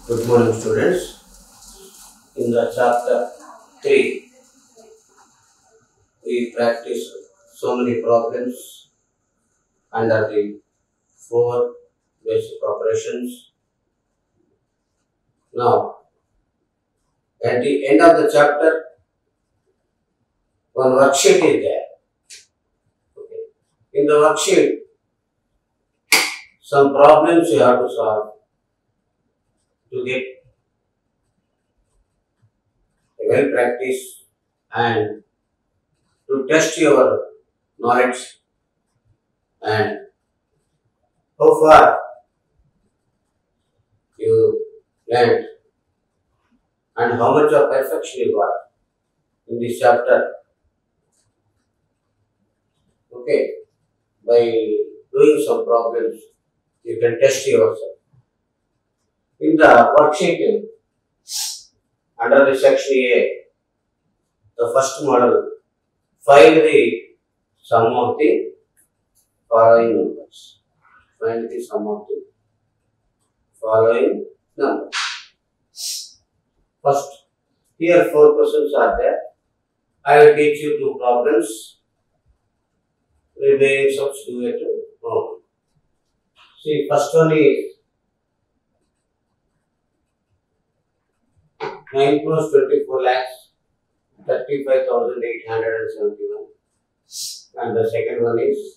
Good morning, students. In the chapter 3, we practice so many problems under the 4 basic operations. Now, at the end of the chapter, one worksheet is there. Okay. In the worksheet, some problems you have to solve to get a well practice and to test your knowledge and how far you learned and how much of perfection you got in this chapter. Okay, by doing some problems, you can test yourself. In the worksheet, under the section A, the first model, find the sum of the following numbers. Find the sum of the following numbers. First, here 4 questions are there. I will teach you 2 problems. Remaining such do it home. See, first one is 9 crores 24 lakhs 35,871, and the second one is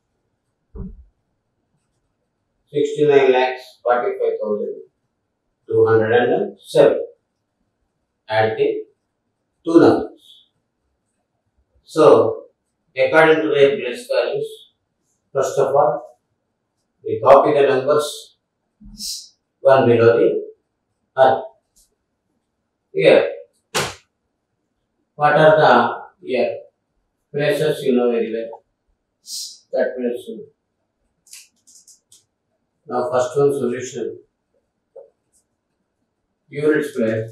69 lakhs 45,207. Add the 2 numbers. So, according to their place values, first of all, we copy the numbers one below the other. Here, what are the places you know very well? That means now first one solution. Units place,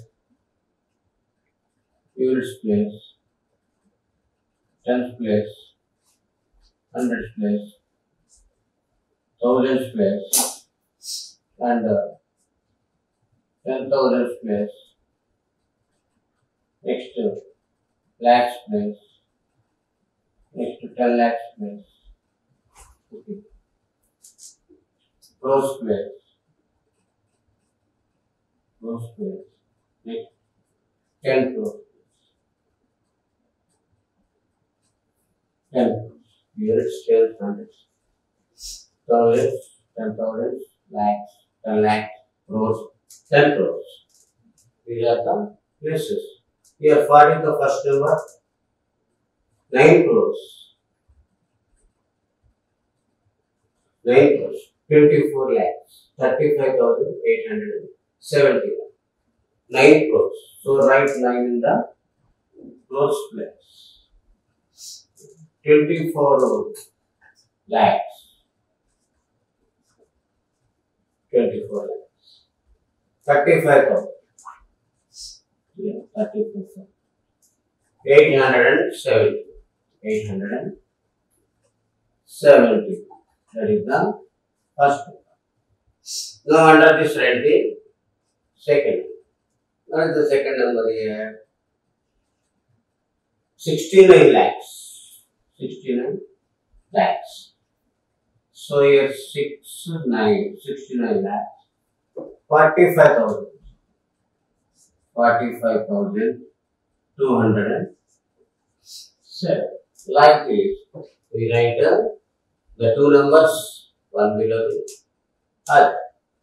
tens place, hundreds place, thousands place, and 10,000s place. Next to lakhs place. Next to 10 lakhs place. Okay. Crores place. Next 10 crores. 10 crores. Units, scales, hundreds. Thousands, 10,000s, lakhs, 10 lakhs, crores, 10 crores. These are the places. Here, finding the first number, 9 crores. 9 crores, 24 lakhs, 35,871. 9 crores. So, write 9 in the crores place. 24 lakhs. 24 lakhs. 35,000. Yeah, 35,000. 870. 870. That is the first one. Now under this write the second. What is the second number here? 69 lakhs. 69 lakhs. So here 69 lakhs. 45,000. 45,207. Like this, we write the 2 numbers, one below the other,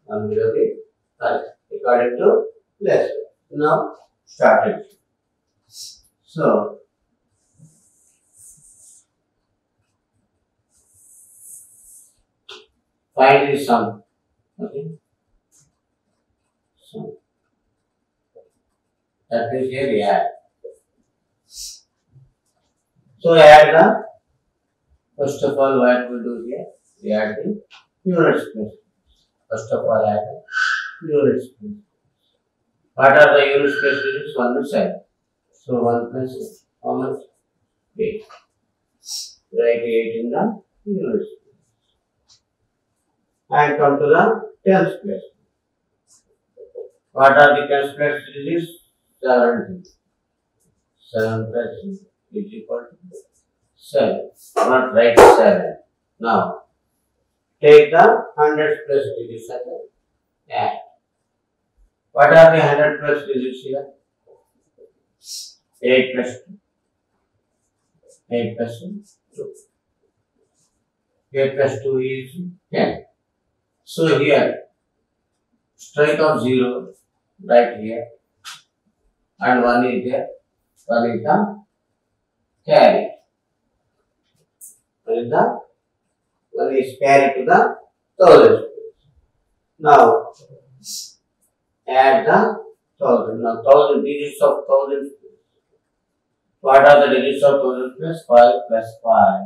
according to place. Now, start it. So, find the sum. Okay. So, that is here we add. So, add the, first of all, what we do here? We add the units place. First of all, add the units place. What are the units place digits? 1 side. So, 1 plus how much? 8. Write 8 in the units place. And come to the tens place. What are the tens plus digits? 7. 7 plus 0 is equal to 7. Not write 7. Now, take the hundreds plus digits and add. What are the 100 plus digits here? 8 plus 2. 8 plus 2. 8 plus 2 is 10. So here, strike of 0 right here, and 1 is there. 1 is the carry. 1 is carried to the thousands place. Now, add the 1000. Now, 1000 digits of thousands place. What are the digits of thousands place? 5 plus 5.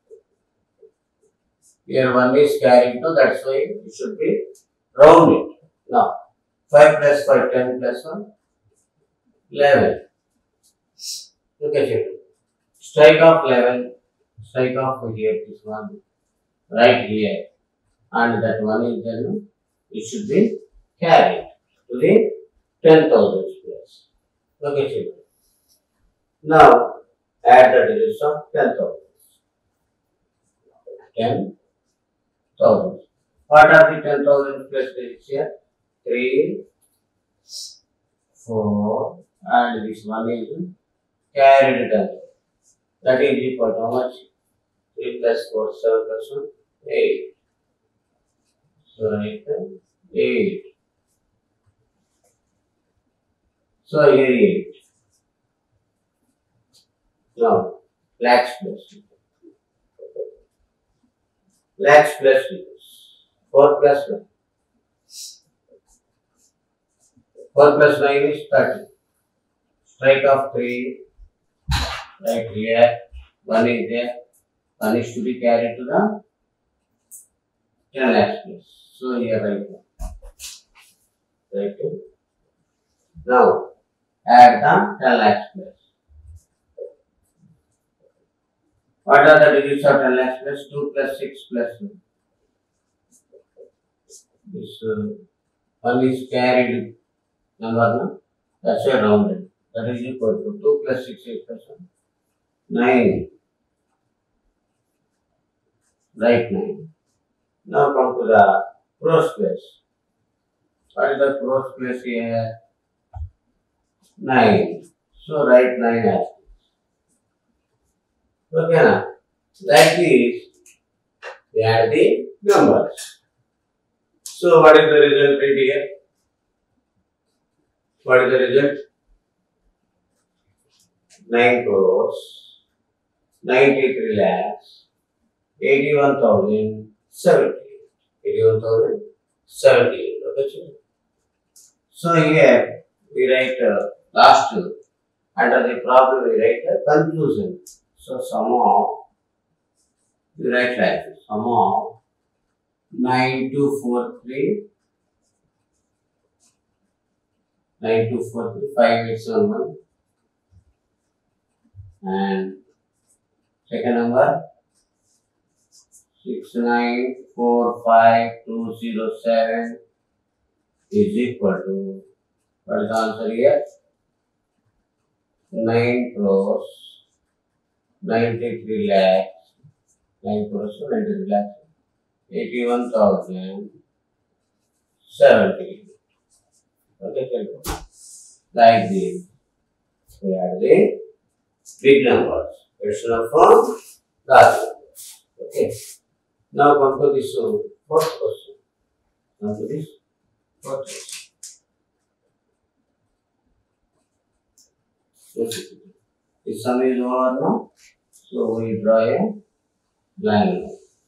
Here 1 is carried to, that's why it should be rounded. Now, 5 plus 5, 10 plus 1, 11. Look at it. Strike of 11, strike of here, this one, right here, and that one is then, it should be carried to the 10,000 place. Look at it. Now, add the digits of 10,000. 10,000. What are the 10,000 plus digits here? 3, 4, and this one is carried 10,000. That is equal to how much? 3 plus 4, 7 plus 1, 8. So, right there, 8. So, here 8. Now, lakhs plus. Lakhs plus digits. 4 plus 1. 4 plus 9 is 30. Strike of 3. Right here. 1 is there. 1 is to be carried to the 10 lakhs place. So, here right now. Right here. Now, add the 10 lakhs place. What are the digits of 10 lakhs plus? 2 plus 6 plus 1. This 1 is carried number, no? That's why rounded. That is equal to 2 plus 6 is plus 1. 9. Right 9. Now come to the crores place. What is the crores place here? 9. So write 9 as. Okay, now, like this, we add the numbers. So, what is the result right here? What is the result? 9 crores, 93 lakhs, 81,070. 81,070. Okay, so here we write last under the problem we write the conclusion. So, sum of, you write like this, sum of 9243, 5871, and second number 6945207 is equal to, what is the answer here? 9 crores. 93 lakhs, 9 crores, 93 lakhs, 81,070. Okay, like this. We add the big numbers. Question from last numbers. Okay. Now come to this fourth question. Come to this fourth question. This sum is over now. So we draw a line.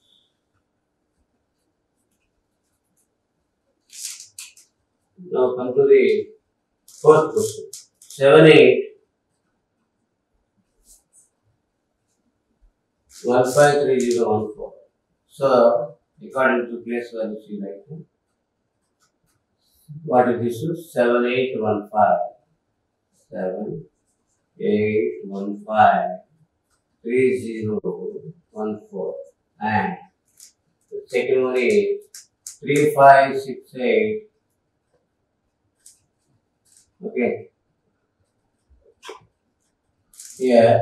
Now come to the fourth question. 7, 8, 1, 5, 3, 0, 1, 4. So according to place where you see right now. What is this? 7, 8, 1, 5. 7, 8, 1, 5. 3014, and the second one is 3568 Okay. Here,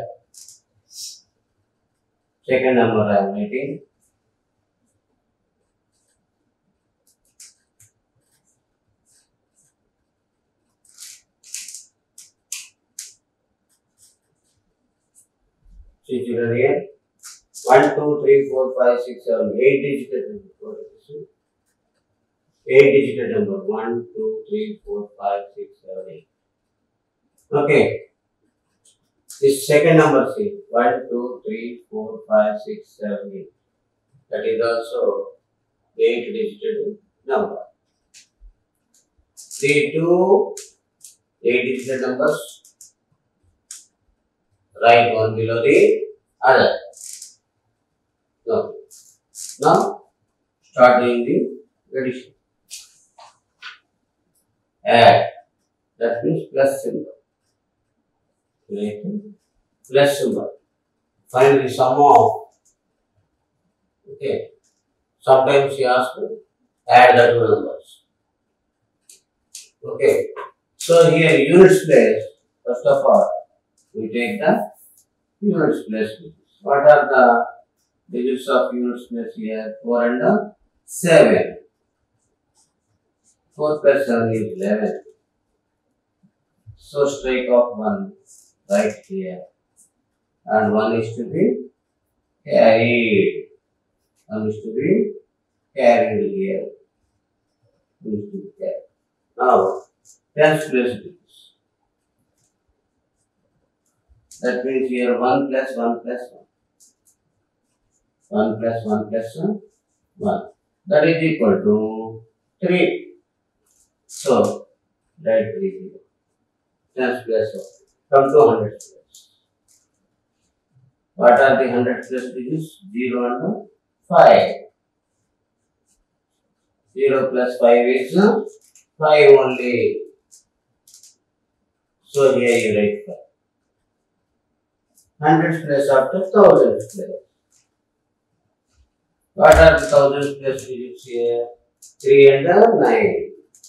second number I am writing. See children here. 1, 2, 3, 4, 5, 6, 7, 8 digit number. 8 digit number. 1, 2, 3, 4, 5, 6, 7, 8. Okay. This second number see 1, 2, 3, 4, 5, 6, 7, 8. That is also 8 digit number. See two 8 digit numbers. Write one below the other. Okay. Now start doing the addition. Add. That means plus symbol. Plus symbol. Find the sum of. Okay. Sometimes he asks add the two numbers. Okay. So here units place. First of all, we take the units place. What are the digits of units place here? 4 and 7. 4 plus 7 is 11. So strike off 1 right here. And 1 is to be carried. 1 is to be carried here. 1 is to be carried. Now, tens place digits. That means here 1 plus 1 plus 1. 1 plus 1 plus 1. That is equal to 3. So, write 3 here. Tens place 1. Come to hundreds place. What are the hundreds place digits? 0 and 5. 0 plus 5 is 5 only. So, here you write 5. Hundreds place after thousands place. What are the thousands place digits here? 3 and 9.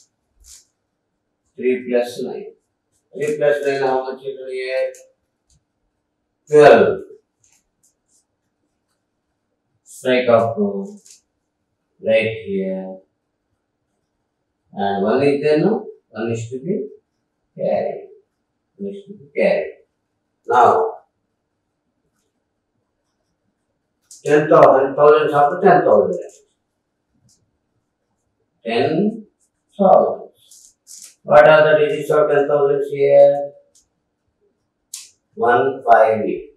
3 plus 9. 3 plus 9, how much it will here? 12. Strike off 2. Right here. And 1 is there, no? 1 is to be carried. 1 is to be carried. Now, 10,000, thousands after 10,000. 10,000. What are the digits of 10,000 here? 158.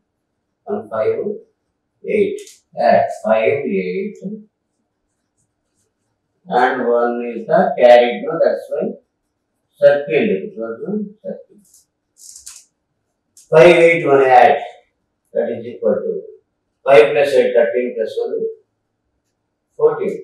158. Add 58. And 1 is the carried, no? That's why circled. It was circled. 58 1 add. That is equal to 5 plus 8, 13 plus 1, 14.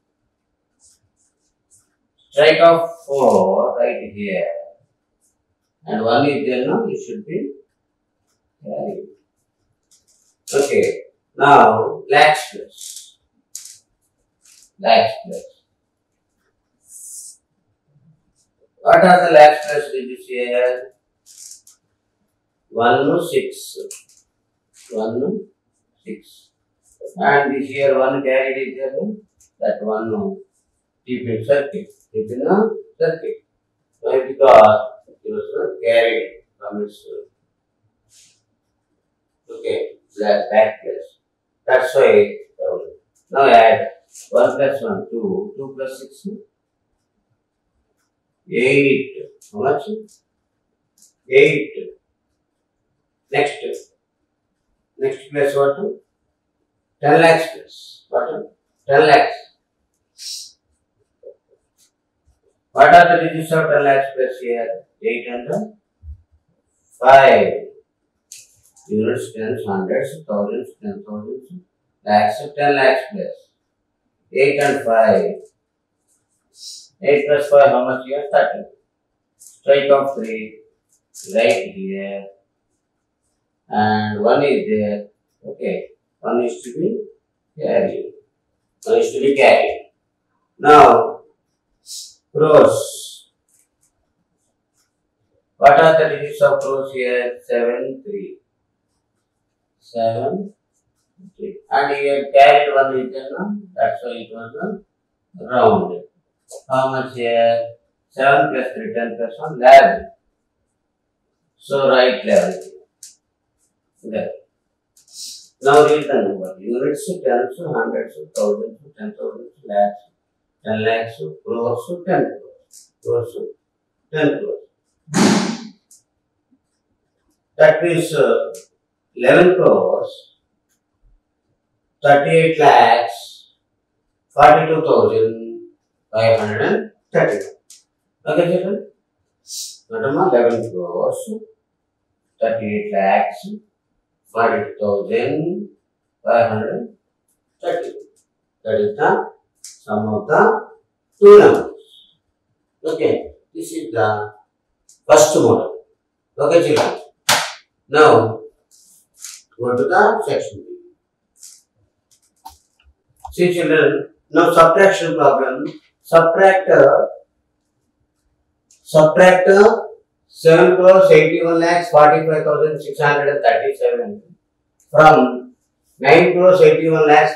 Strike off 4 right here. And 1 is there, no? It should be carried. Okay. Now, lakhs plus. Lakhs plus. What are the lakhs plus digits here? 1, 6. 1, 6. And this here 1 carried is there, no? That 1 keep in circuit. Keep in a circuit. Why? Because it was carried from its okay, back place. That's why. Now add 1 plus 1, 2. 2 plus 6, 8. How much? 8. Next place what? 10 lakhs place. What? 10 lakhs. What are the digits of 10 lakhs place here? 8 and 5. Units, tens, hundreds, thousands, 10,000, lakhs, 10 lakhs place. 8 and 5. 8 plus 5, how much here? 30. Strike off 3. Right here. And 1 is there. Okay. 1 is to be carried. 1 is to be carried. Now, crores. What are the digits of crores here? 7, 3. 7, 3. And here carried one return, that's why it was rounded. How much here? 7 plus 3, 10 plus 1, 11. So write 11 here. There. Now read the number. Units, tens, hundreds, thousands, 10,000, lakhs, 10 lakhs, crores, 10 crores, 10 crores. That means 11 crores, 38 lakhs, 42,530. Okay, children? Madam, 11 crores, 38 lakhs, 42,530. That is the sum of the two numbers. Okay, this is the first model. Okay, children. Now, go to the section B. See, children, now subtraction problem. Subtract 7 crores 81 lakhs 45,637 from 9 crores 81 lakhs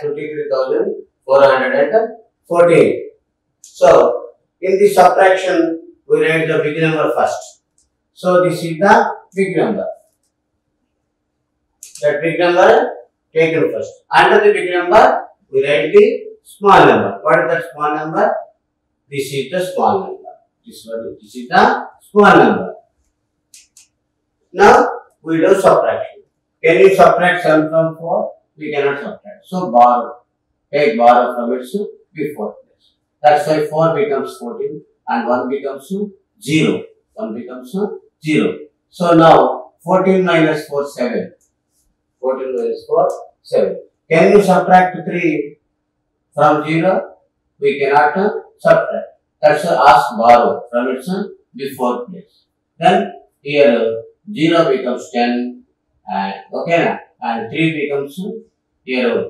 53,414. So, in this subtraction, we write the big number first. So, this is the big number. That big number taken first. Under the big number, we write the small number. What is that small number? This is the small number. This is the small number. Now, we do subtraction. Can you subtract 7 from 4? We cannot subtract. So, borrow. Take borrow from its before place. That's why 4 becomes 14 and 1 becomes 0. 1 becomes 0. So, now 14 minus 4, 7. 14 minus 4, 7. Can you subtract 3 from 0? We cannot subtract. That's why ask borrow from its before place. Then here 0 becomes 10 and okay, and 3 becomes here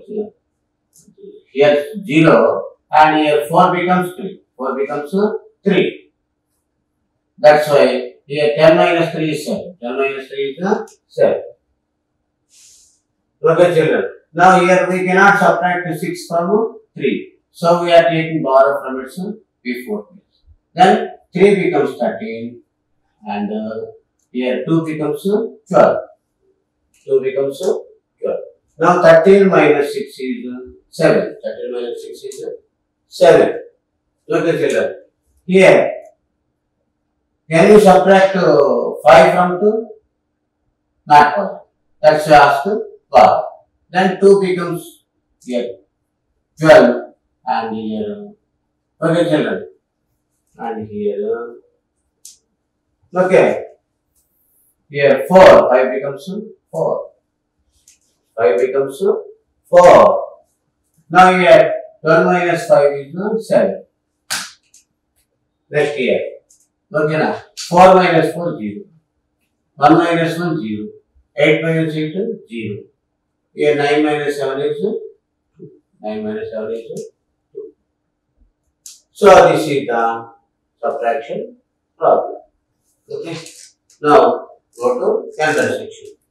0 and here 4 becomes 3. 4 becomes 3. That's why here 10 minus 3 is 7. 10 minus 3 is 7. Okay, children. Now here we cannot subtract 6 from 3. So we are taking borrow from its before place. Then 3 becomes 13 and here 2 becomes 12. 2 becomes 12. Now 13 minus 6 is 7. 13 minus 6 is 7. Okay, children. Here, can you subtract 5 from 2? Not possible. That's why ask borrow. Then 2 becomes here 12 and here. Okay, children. And here. Okay. Here 4. 5 becomes 4. 5 becomes 4. Now here 12 minus 5 is 7. Next here. Okay, now 4 minus 4 0. 1 minus 1 0. 8 minus 8 0. Here 9 minus 7 is 2. 9 minus 7 is 2. So this is the subtraction problem. Okay. Now go to another section.